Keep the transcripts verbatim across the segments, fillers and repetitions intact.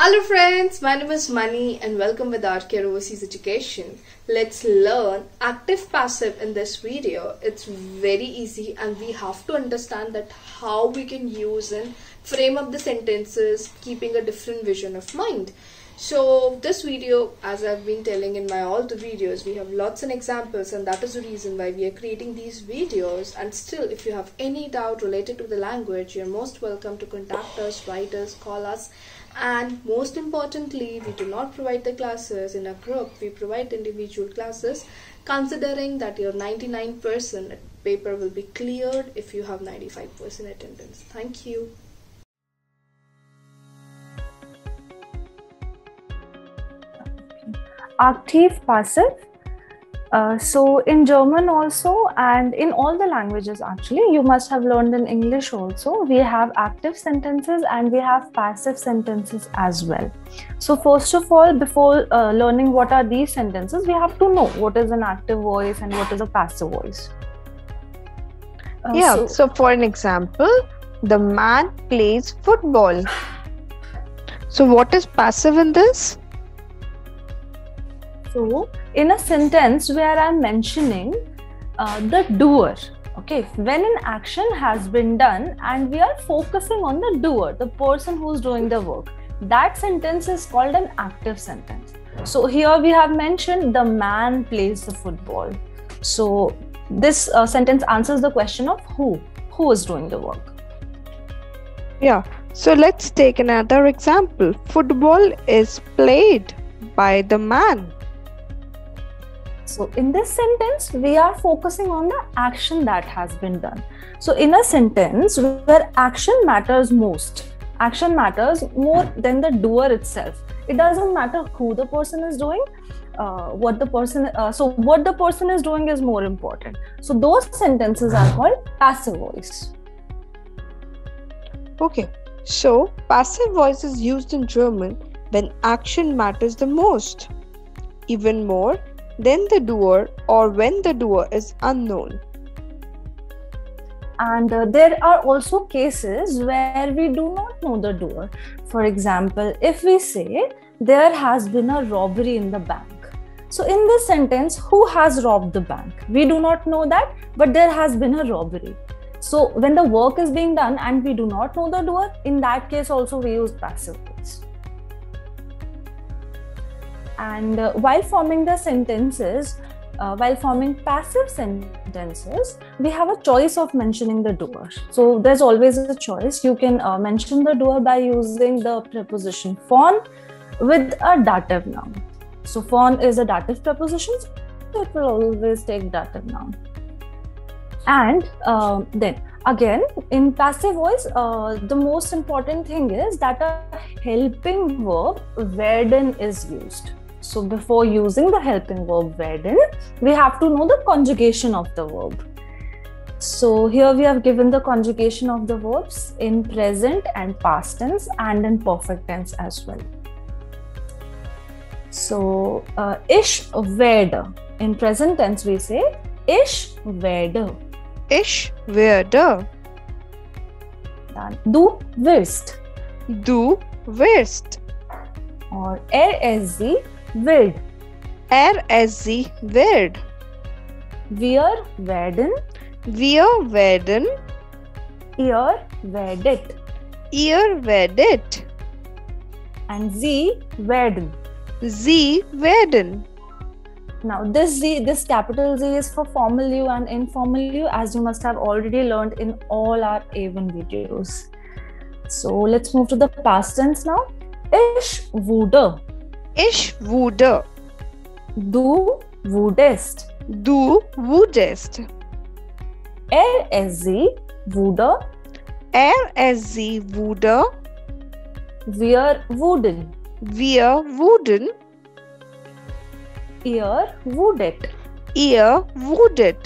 Hello friends, my name is Mani and welcome with Arcare Overseas Education. Let's learn active passive in this video. It's very easy and we have to understand that how we can use and frame up the sentences keeping a different vision of mind. So this video, as I've been telling in my all the videos, we have lots and examples, and that is the reason why we are creating these videos. And still, if you have any doubt related to the language, you're most welcome to contact us, write us, call us. And most importantly, we do not provide the classes in a group, we provide individual classes, considering that your ninety-nine percent paper will be cleared if you have ninety-five percent attendance. Thank you. Active, passive. Uh, so in German also, and in all the languages actually, you must have learned in English also, we have active sentences and we have passive sentences as well. So first of all, before uh, learning what are these sentences, we have to know what is an active voice and what is a passive voice. Uh, yeah, so, so for an example, the man plays football. So what is passive in this? So, in a sentence where I'm mentioning uh, the doer, okay, when an action has been done and we are focusing on the doer, the person who's doing the work, that sentence is called an active sentence. So, here we have mentioned the man plays the football. So, this uh, sentence answers the question of who, who is doing the work. Yeah, so let's take another example. Football is played by the man. So in this sentence, we are focusing on the action that has been done. So in a sentence where action matters most, action matters more than the doer itself. It doesn't matter who the person is doing, uh, what the person, uh, so what the person is doing is more important. So those sentences are called passive voice. Okay, so passive voice is used in German when action matters the most, even more than the doer, or when the doer is unknown. And uh, there are also cases where we do not know the doer. For example, if we say there has been a robbery in the bank. So in this sentence, who has robbed the bank? We do not know that, but there has been a robbery. So when the work is being done and we do not know the doer, in that case also we use passive voice. And uh, while forming the sentences, uh, while forming passive sentences, we have a choice of mentioning the doer. So there's always a choice. You can uh, mention the doer by using the preposition von with a dative noun. So von is a dative preposition, so it will always take dative noun. And uh, then again, in passive voice, uh, the most important thing is that a helping verb werden is used. So before using the helping verb werden, we have to know the conjugation of the verb. So here we have given the conjugation of the verbs in present and past tense and in perfect tense as well. So uh, ich werde. In present tense we say ich werde. Ich werde. Dann du wirst. Du wirst. Or er es sie wird. Er es sie wird. Wir werden. Wir werden. Ihr werdet. Ihr werdet. And sie werden. Sie werden. Now this Z, this capital Z is for formal U and informal U, as you must have already learned in all our A one videos. So let's move to the past tense now. Ich wurde. Ich wurde. Du wurdest. Du wurdest. Er es sie wurde. Er es sie wurde. Wir wurden. Wir wurden. Ihr wurdet. Ihr wurdet.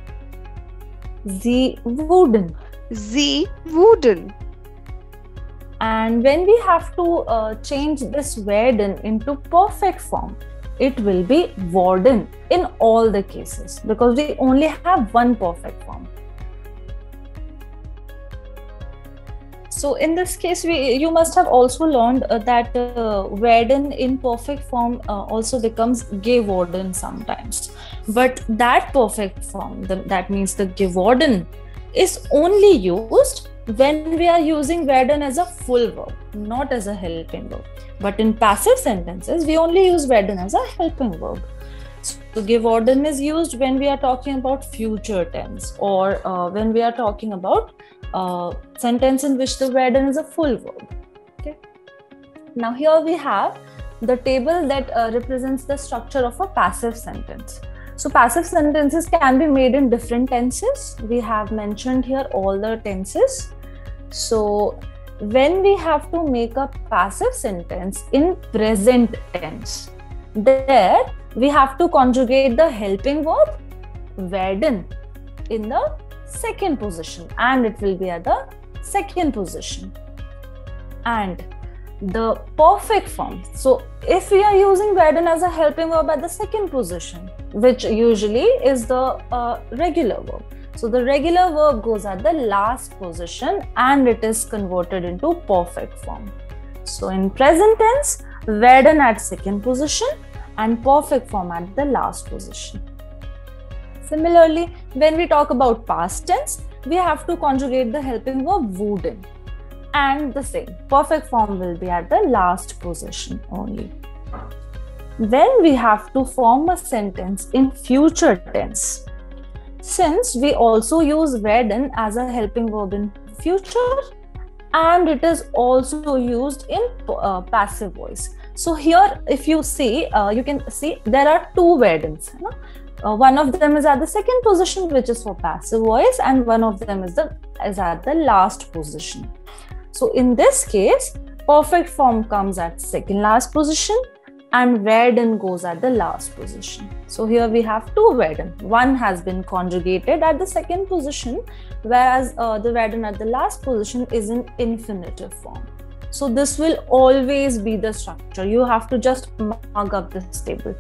Sie wurden. Sie wurden. And when we have to uh, change this werden into perfect form, it will be worden in all the cases because we only have one perfect form. So in this case, we you must have also learned uh, that uh, werden in perfect form uh, also becomes geworden sometimes. But that perfect form, the, that means the geworden, is only used when we are using werden as a full verb, not as a helping verb. But in passive sentences, we only use werden as a helping verb. So geworden is used when we are talking about future tense, or uh, when we are talking about uh, sentence in which the werden is a full verb. Okay. Now here we have the table that uh, represents the structure of a passive sentence. So passive sentences can be made in different tenses. We have mentioned here all the tenses. So when we have to make a passive sentence in present tense, there we have to conjugate the helping verb werden in the second position, and it will be at the second position. And the perfect form, so if we are using werden as a helping verb at the second position, which usually is the uh, regular verb, so the regular verb goes at the last position and it is converted into perfect form. So in present tense, werden at second position and perfect form at the last position. Similarly, when we talk about past tense, we have to conjugate the helping verb wurden, and the same, perfect form will be at the last position only. When we have to form a sentence in future tense, since we also use werden as a helping verb in future, and it is also used in uh, passive voice. So here, if you see, uh, you can see there are two werdens. You know? Uh, one of them is at the second position, which is for passive voice, and one of them is the is at the last position. So in this case, perfect form comes at second last position, and werden goes at the last position. So here we have two werden. One has been conjugated at the second position, whereas uh, the werden at the last position is in infinitive form. So this will always be the structure. You have to just mug up this table.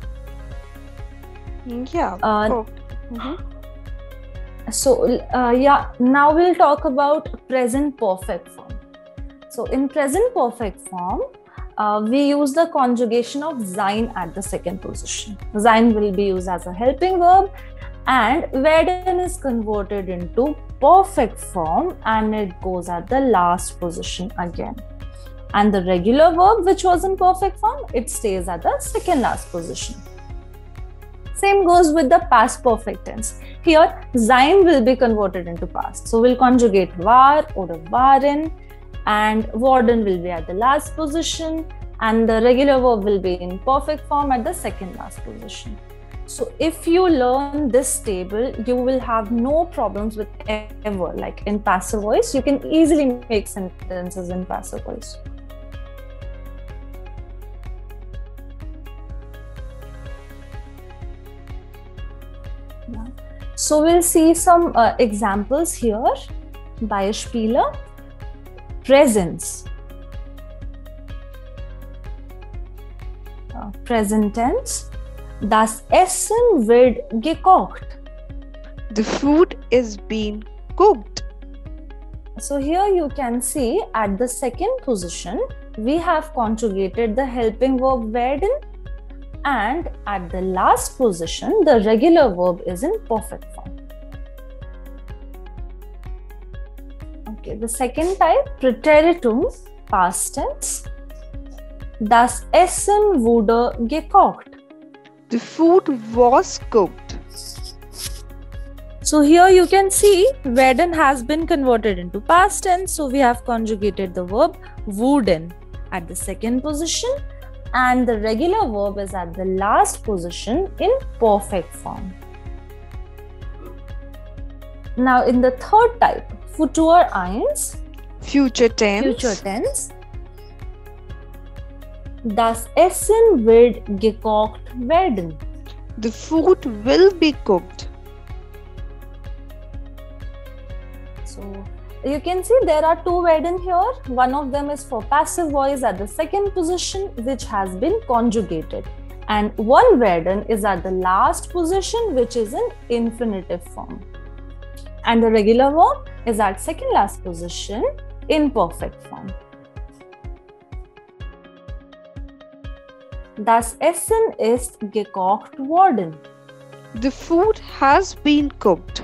Yeah. Uh, oh. mm-hmm. So uh, yeah, now we'll talk about present perfect form. So in present perfect form, uh, we use the conjugation of sein at the second position. Sein will be used as a helping verb, and werden is converted into perfect form and it goes at the last position again. And the regular verb, which was in perfect form, it stays at the second last position. Same goes with the past perfect tense. Here, sein will be converted into past. So we'll conjugate war or waren, and worden will be at the last position, and the regular verb will be in perfect form at the second last position. So if you learn this table, you will have no problems with ever. Like in passive voice, you can easily make sentences in passive voice. So we'll see some uh, examples here. Beispiele. Presence. Uh, present tense. Das Essen wird gekocht. The food is being cooked. So here you can see at the second position, we have conjugated the helping verb werden, and at the last position, the regular verb is in perfect form. Okay, the second type, Präteritum, past tense. Das Essen wurde gekocht. The food was cooked. So here you can see werden has been converted into past tense. So we have conjugated the verb wurden at the second position, and the regular verb is at the last position in perfect form. Now in the third type, Futur eins, Future tense. future tense. Das Essen wird gekocht werden. The food will be cooked. So you can see there are two werden here. One of them is for passive voice at the second position, which has been conjugated. And one werden is at the last position, which is in infinitive form. And the regular verb is at second last position, in perfect form. Das Essen ist gekocht worden. The food has been cooked.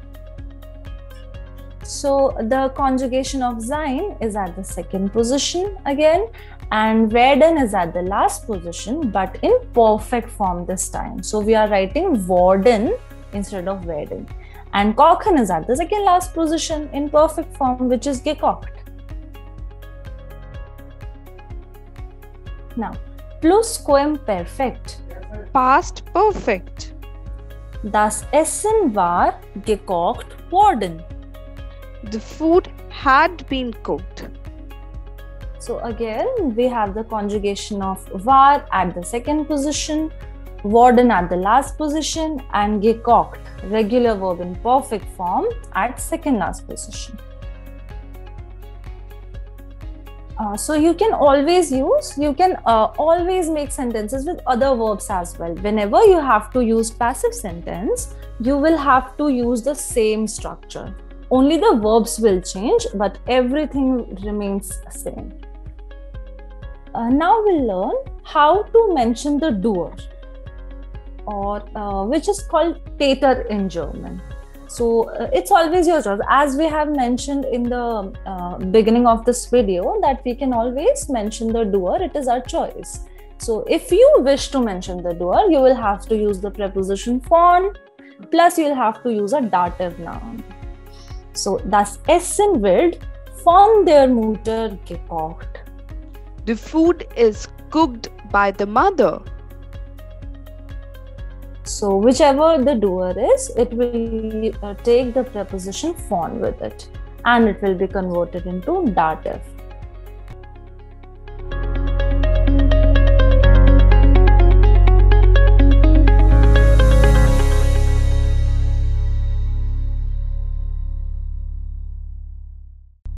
So the conjugation of sein is at the second position again, and werden is at the last position, but in perfect form this time. So we are writing worden instead of werden. And kochen is at the second last position in perfect form, which is gekocht. Now, Plusquamperfekt. Past perfect. Das Essen war gekocht worden. The food had been cooked. So again, we have the conjugation of war at the second position, worden at the last position, and gekocht, regular verb in perfect form, at second last position. Uh, so you can always use, you can uh, always make sentences with other verbs as well. Whenever you have to use passive sentence, you will have to use the same structure. Only the verbs will change, but everything remains the same. Uh, now we'll learn how to mention the doer, or uh, which is called Täter in German. So uh, it's always your choice. As we have mentioned in the uh, beginning of this video, that we can always mention the doer, it is our choice. So if you wish to mention the doer, you will have to use the preposition von, plus you'll have to use a dative noun. So das Essen wird von der Mutter gekocht. The food is cooked by the mother. So whichever the doer is, it will uh, take the preposition von with it, and it will be converted into dative.